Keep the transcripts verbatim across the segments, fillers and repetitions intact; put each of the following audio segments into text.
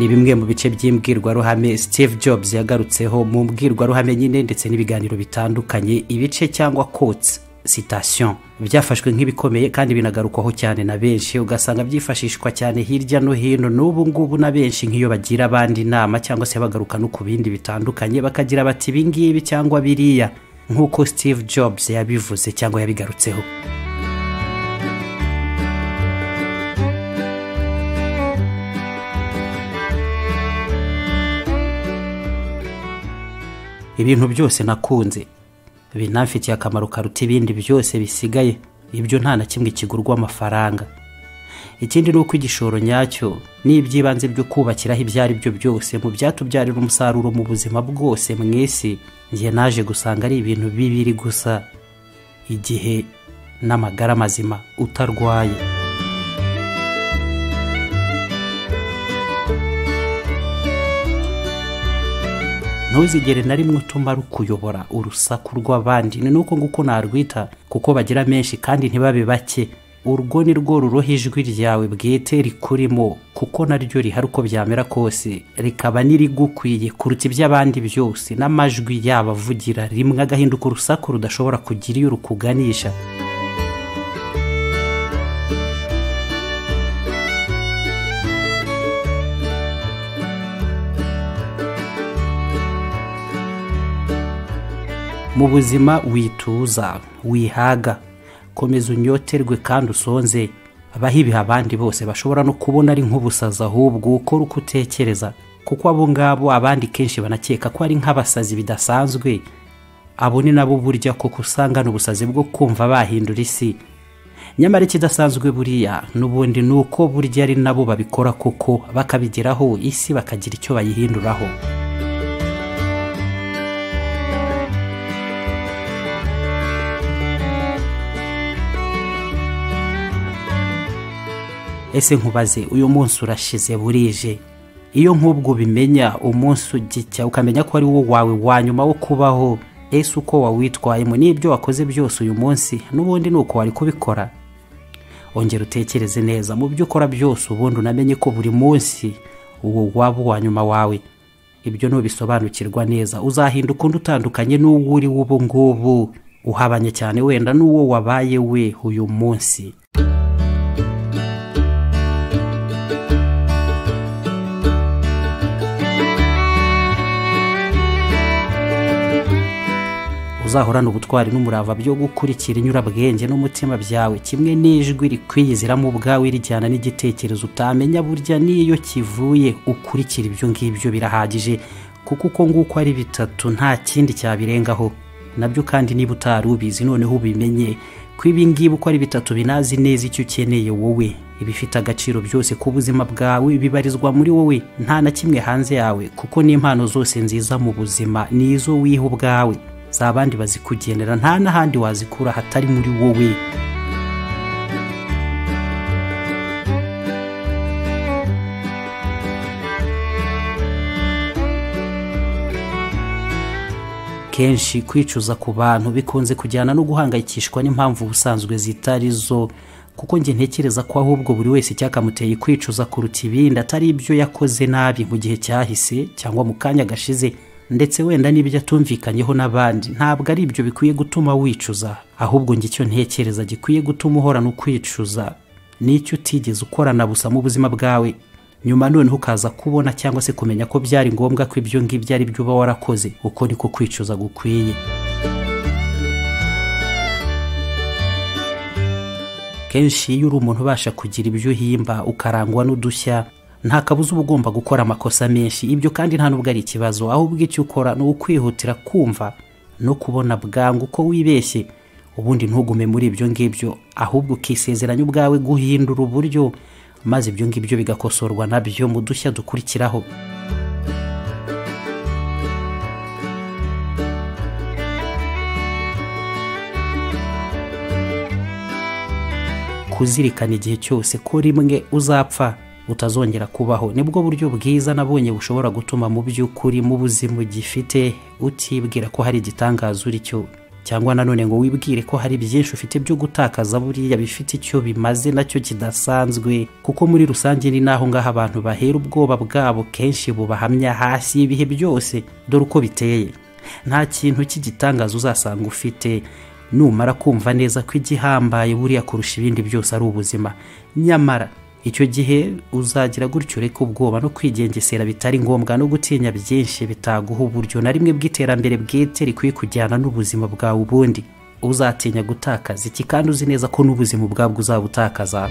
ni bimwe mu bice by'imbwirwaruhame Steve Jobs yagarutseho mu mbwirwaruhame nyine ndetse n'ibiganiro bitandukanye. Ibice cyangwa quotes, citation byafashwe nk'ibikomeye kandi binagarukwaho cyane na benshi, ugasanga byifashishwa cyane hirya no hino n'ubu ngubu na benshi nk'iyo bagira abandi inama cyangwa se bagaruka no ku bindi bitandukanye bakagira bati ibi ngibi cyangwa biriya, nk'uko Steve Jobs yabivuze cyangwa yabigarutseho. Ibintu byose nakunze binamfitiye akamaro karuta ibindi byose bisigaye, ibyo nta na kimwe kigurwa amafaranga. Ikindi nuko igishoro nyacyo n'ibyibanze byo kubakiraho ibyari byo byose mu byatubyarira umusaruro mu buzima bwose mwese, ngiye naje gusanga ari ibintu bibiri gusa: igihe n'amagara mazima utarwaye. Ntuzigere na rimwe utuma rukuyobora urusaku rw'abandi, ni nuko nguko narwita kuko bagira menshi kandi ntibabe bake. Urwo ni rwo ruroha ijwi ryawe bwite rikurimo, kuko naryo rihari uko byamera kose, rikaba nirigukwiye kuruta iby'abandi byose, n'amajwi yabo avugira rimwe agahinduka urusaku rudashobora kugira iyo rukuganisha. Mu buzima wituza, wihaga, komeza unyoterwe kandi usonze. Abahibiha abandi bose bashobora no kubona ari nk'ubusaza, ahubwo ukora uko utekereza, kuko abo ngabo abandi kenshi banakeka ko ari nk'abasazi bidasanzwe. Abo ni nabo burya koko usanga n'ubusazi bwo kumva bahindura isi. Nyamara ikidasanzwe buriya n'ubundi nuko burya ari nabo babikora koko bakabigeraho, isi bakagira icyo bayihinduraho. Ese nkubaze, uyu munsi urashize burije? Iyo nk'ubwo bimenya umunsi ugicya ukamenya ko ari wo wawe wanyuma wo kubaho, ese uko wawitwayemo n'ibyo wakoze byose uyu munsi n'ubundi nuko wari kubikora? Ongera utekereze neza mu byo ukora byose, ubundi unamenye ko buri munsi uwo waba wanyuma wawe. Ibyo nubisobanukirwa neza uzahinduka undi utandukanye n'uwo uri ubu ngubu, uhabanye cyane wenda n'uwo wabaye we uyu munsi. Uzahorana ubutwari n'umurava byo gukurikira inyurabwenge n'umutima byawe, kimwe n'ijwi rikwiyiziramo ubwawe rijyana n'igitekerezo utamenya burya n'iyo kivuye. Ukurikira ibyo ngibyo birahagije, kuko uko nguko ari bitatu nta kindi cyabirengaho. Nabyo kandi niba utari ubizi noneho ubimenye ko ibi ngibi uko ari bitatu binazi neza icyo ukeneye wowe. Ibifite agaciro byose ku buzima bwawe bibarizwa muri wowe, nta na kimwe hanze yawe, kuko n'impano zose nziza mu buzima nizo wiha ubwawe. Zabandi bazikugenera, nta n'ahandi wazikura hatari muri wowe. Kenshi kwicuza ku bantu bikunze kujyana no guhangayikishwa n'impamvu ubusanzwe zitari zo, kuko nge ntekereza ko ahubwo buri wese cyakamuteye kwicuza kuruta ibindi atari ibyo yakoze nabi mu gihe cyahise cyangwa mu kanya gashize, ndetse wenda n'ibyo atumvikanyeho n'abandi. Ntabwo ari ibyo bikwiye gutuma wicuza, ahubwo nge icyo ntekereza gikwiye gutuma uhorana ukwicuza n'icyo utigeze ukorana busa mu buzima bwawe, nyuma noneho ukaza kubona cyangwa se kumenya ko byari ngombwa ko ibyo ngibyo ari byo uba warakoze. Uko niko kwicuza gukwiye. Kenshi iyo uri umuntu ubasha kugira ibyo uhimba ukarangwa n'udushya, nta kabuza uba ugomba gukora amakosa menshi. Ibyo kandi nta nubwo ari ikibazo, ahubwo icyo ukora ni ukwihutira kumva no kubona bwangu ko wibeshye, ubundi ntugume muri ibyo ngibyo, ahubwo ukisezeranya ubwawe guhindura uburyo, maze ibyo ngibyo bigakosorwa nabyo mu dushya dukurikiraho. Kuzirikana igihe cyose ko rimwe uzapfa utazongera kubaho, nibwo buryo bwiza nabonye bushobora gutuma mu by'ukuri mu buzima ugifite utibwira ko hari igitangaza uri cyo. cyangwa nanone ngo wibwire ko hari byinshi ufite byo gutakaza buriya bifite icyo bimaze nacyo kidasanzwe, kuko muri rusange ni naho ngaho abantu bahera ubwoba bwabo kenshi bubahamya hasi y'ibihe byose. Dore uko biteye, nta kintu cy'igitangaza uzasanga ufite numara kumva neza ko igihambaye buriya kurusha ibindi byose ari ubuzima. Nyamara icyo gihe uzagira gutyo reka ubwoba no kwigengesera bitari ngombwa no gutinya byinshi bitaguha uburyo na rimwe bw'iterambere bwite rikwiye kujyana n'ubuzima bwawe. Ubundi uzatinya gutakaza iki kandi uzi neza ko n'ubuzima bwabwo uzabutakaza?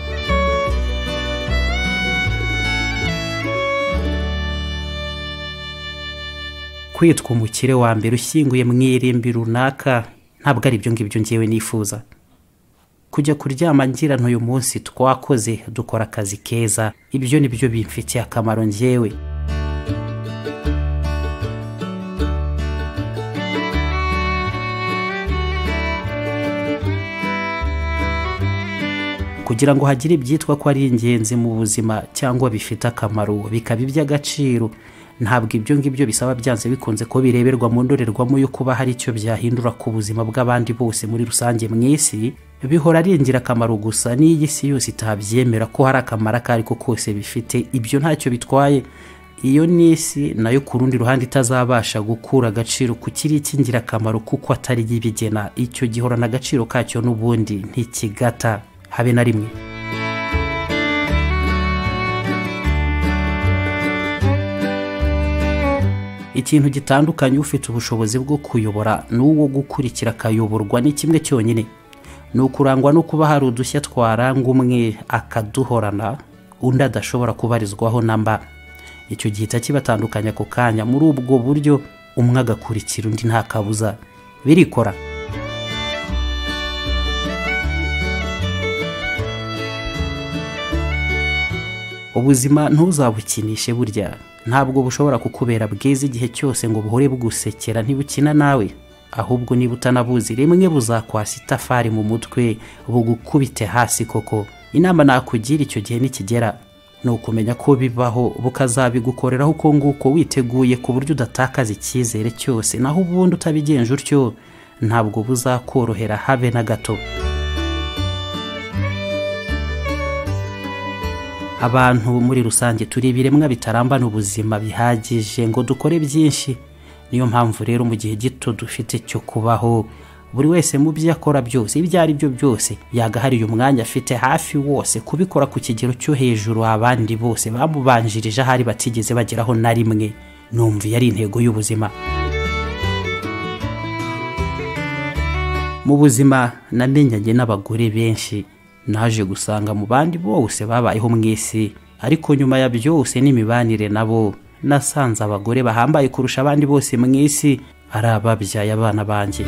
Kwitwa umukire wa mbere ushyinguye mu irimbi runaka ntabwo ari ibyo ngibyo ngewe nifuza. Kujya kuryama ngira n'uyu munsi twakoze dukora akazi keza, ibyo nibyo bimfitiye akamaro ngewe. Kugira ngo hagire ibyitwa ko ari ingenzi mu buzima cyangwa bifite akamaro bikaba iby'agaciro, ntabwo ibyo ngibyo bisaba byanze bikunze ko bireberwa mu ndorerwamo yo kuba hari icyo byahindura ku buzima bw'abandi bose muri rusange mu isi. Bihora ari ingirakamaro gusa n'iyi si yose itabyemera ko hari akamaro ako ari ko kose bifite, ibyo ntacyo bitwaye. Iyo n'isi nayo ku rundi ruhande itazabasha gukura agaciro ku kiri icy'ingirakamaro kuko atari y'ibigena, icyo gihorana agaciro kacyo n'ubundi ntikigata habe na rimwe. Ikintu gitandukanye ufite ubushobozi bwo kuyobora n'uwo gukurikira akayoborwa ni kimwe cyonyine, ni ukurangwa no kuba hari udushya twaranga umwe akaduhorana undi adashobora kubarizwaho namba. Icyo gihita kibatandukanya ako kanya. Muri ubwo buryo umwe agakurikira undi nta kabuza, birikora. Ubuzima ntuzabukinishe burya, ntabwo bushobora kukubera bwiza igihe cyose ngo buhore bugusekera ntibukina nawe, ahubwo niba utanabuzi rimwe buzakwasa itafari mu mutwe bugukubite hasi koko. Inama nakugira icyo gihe nikigera ni ukumenya ko bibaho bukazabigukoreraho uko nguko witeguye ku buryo udatakaza icyizere cyose, naho ubundi utabigenje utyo ntabwo buzakorohera habe na gato. Abantu muri rusange turi ibiremwa bitarambana ubuzima bihagije ngo dukore byinshi. Niyo mpamvu rero mu gihe gito dufite cyo kubaho, buri wese mu byo akora byose ibyo ari byo byose yagahariye umwanya afite hafi wose kubikora ku kigero cyo hejuru abandi bose bamubanjirije ahari batigeze bageraho na rimwe. Numva yari intego y'ubuzima. Mu buzima namenyanye n'abagore benshi, naje gusanga mu bandi bose babayeho mu isi, ariko nyuma ya byose n'imibanire nabo nasanze abagore bahambaye kurusha abandi bose mu isi ari ababyaye abana banjye.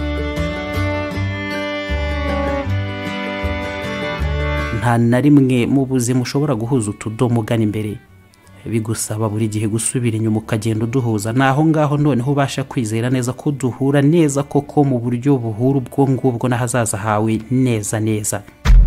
Nta na rimwe mu buzima ushobora guhuza utudomo ugana imbere, bigusaba buri gihe gusubira inyuma ukagenda uduhuza. Naho ngaho noneho ubasha kwizera neza ko duhura neza koko mu buryo buhura ubwo ngubwo n'ahazaza hawe neza neza.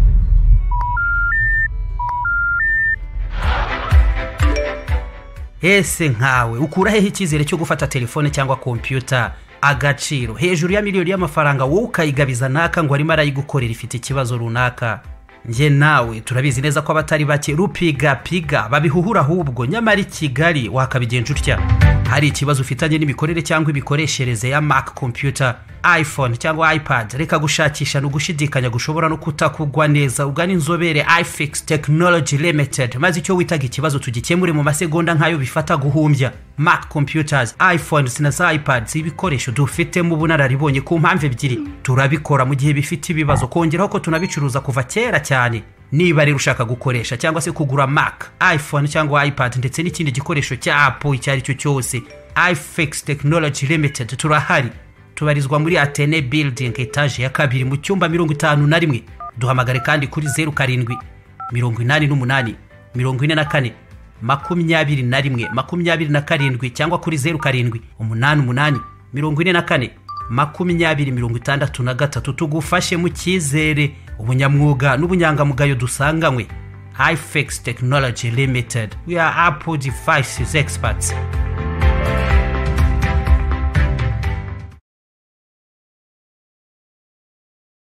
Ese nkawe ukura hehe icyizere cyo gufata telefone cyangwa computer agaciro hejuru ya miliyoni y'amafaranga wowe ukayigabiza naka ngo arimo arayigukorera ifite ikibazo runaka? Nge nawe turabizi neza ko abatari bake rupiga piga babihuhura, ahubwo nyamara i Kigali wakabigenje utya. Hari ikibazo ufitanye n'imikorere cyangwa ibikoreshereze ya Mac computer, iPhone cyangwa iPod, reka gushakisha no gushidikanya gushobora no kutakugwa neza. Ugana inzobere iFix Technology Limited maze icyo witaga ikibazo tugikemure mu masegonda nkayo bifata guhumbya. Mac computers, iPhones na iPads, ibikoresho dufite mu bunararibonye ku mpamvu ebyiri. Turabikora mu gihe bifite ibibazo, kongeraho ko tunabicuruza kuva kera cyane. Niba rero ushaka gukoresha cyangwa se kugura Mac, iPhone cyangwa iPad ndetse n'ikindi gikoresho cya Apple icyo ari cyo cyose, iFix Technology Limited turahari. Tubarizwa muri Atene Building etage ya kabiri mu cyumba mirongo itanu na rimwe. Duhamagare kandi kuri zeru karindwi mirongo inani n'umunani mirongo ine na kane makumyabiri na rimwe makumyabiri na karindwi cyangwa kuri zeru karindwi umunani umunani mirongo ine na kane makumyabiri mirongo itandatu na gatatu. Tugufashe mu cyizere, ubunyamwuga n'ubunyangamugayo dusanganywe. iFix Technology Limited, we are Apple devices experts.